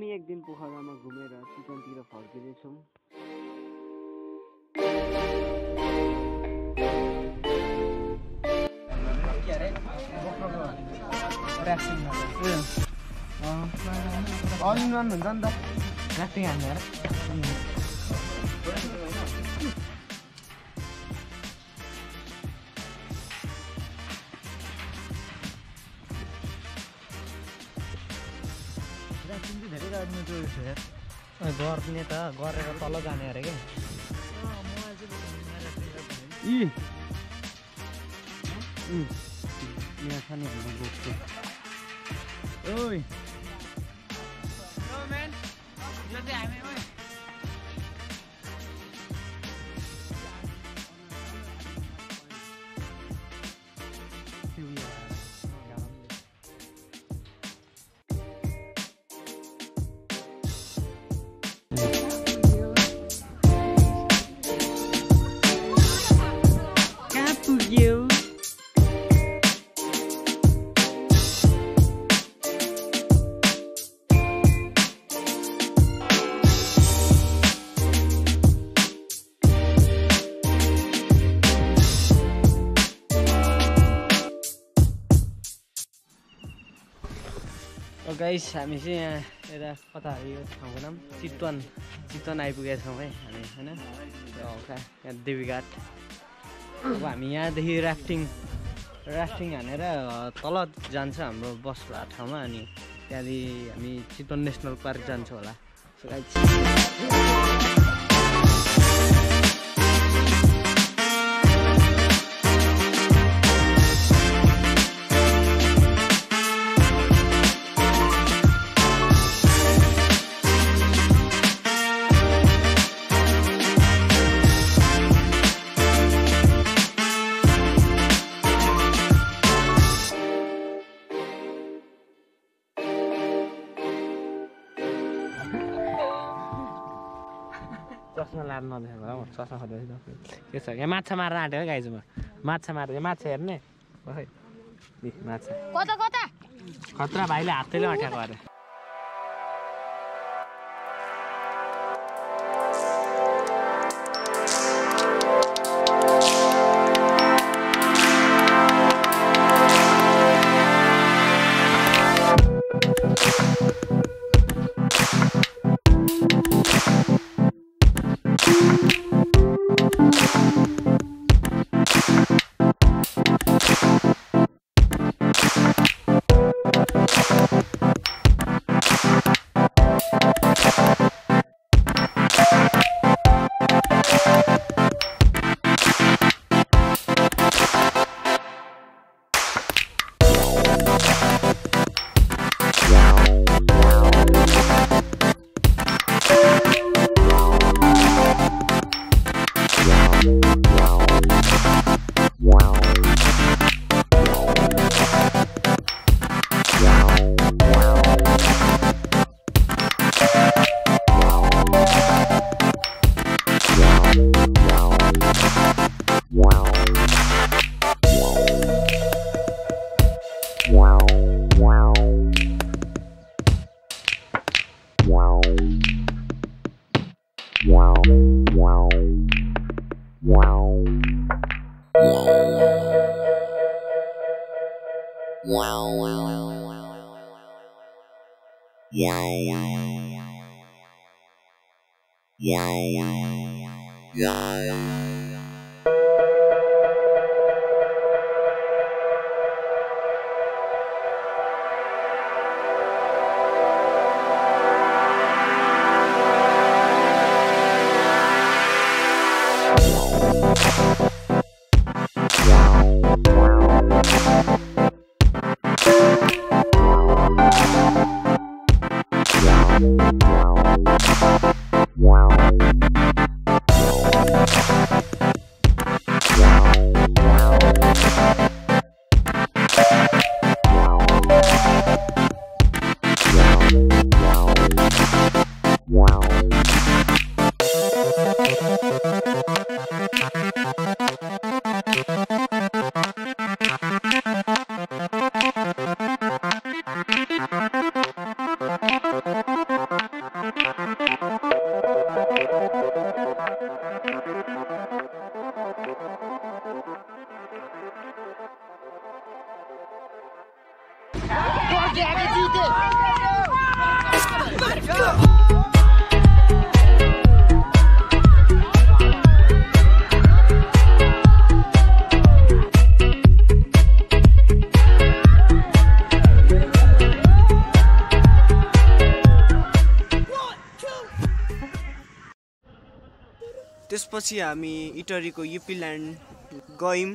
हामी एक दिन पोखरामा घुमेर चिकनतिर फर्किँदैछौँ। अल इन वान हुन्छ नि त राफ्टिङ हानेर। गर्ने त गरेर तल जाने अरे के यहाँ छ नि हाम्रो बोक्छु। ओइ गाइस हामी चाहिँ यहाँ यता कता यो ठाउँको नाम चितवन आइपुगेका छौँ है हामी होइन हल्का यहाँ देवीघाट। अब हामी यहाँदेखि राफ्टिङ हानेर तल जान्छ हाम्रो बस ठाउँमा अनि त्यहाँदेखि हामी चितवन नेसनल पार्क जान्छौँ होला। सो गाइस चस्मा लाएर नदेखाएको हो चस्मा खोज्दैछ के छ यहाँ माछा मार्न आँटेको गाइजमा माछा मारेर माछा हेर्ने खै माछा कता कता खतरा भाइले हातैले अट्याएको अरे। त्यसपछि हामी इटरीको युपी ल्यान्ड गयौं।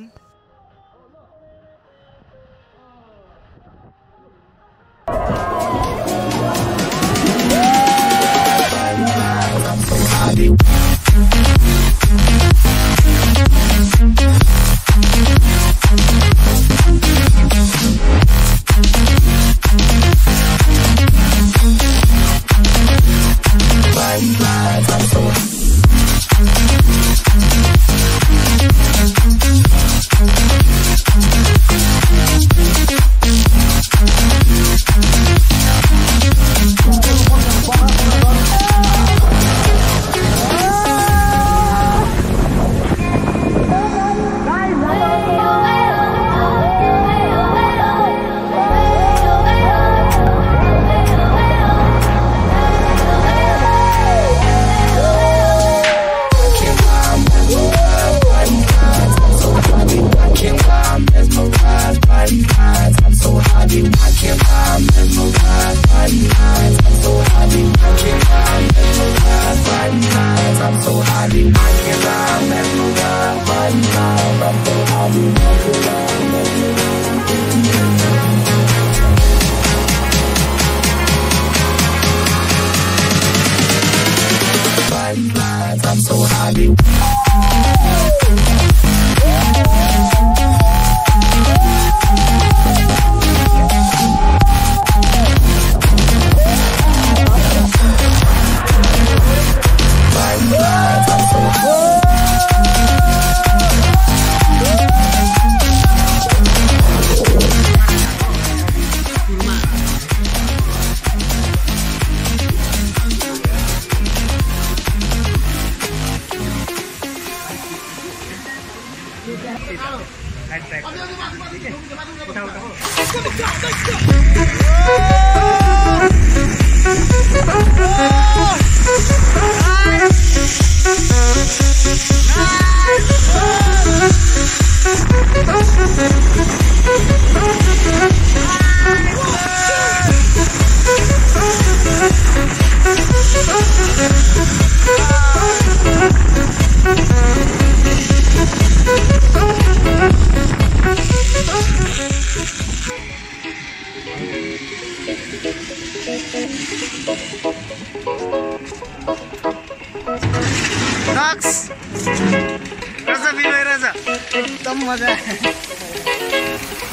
एकदम मजा